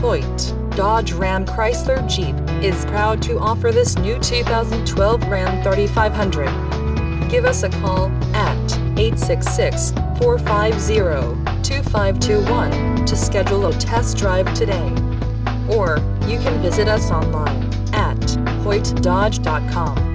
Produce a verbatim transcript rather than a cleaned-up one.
Hoyte, Dodge Ram Chrysler Jeep, is proud to offer this new two thousand twelve Ram thirty-five hundred. Give us a call at eight six six, four five zero, two five two one to schedule a test drive today. Or, you can visit us online at hoyte dodge dot com.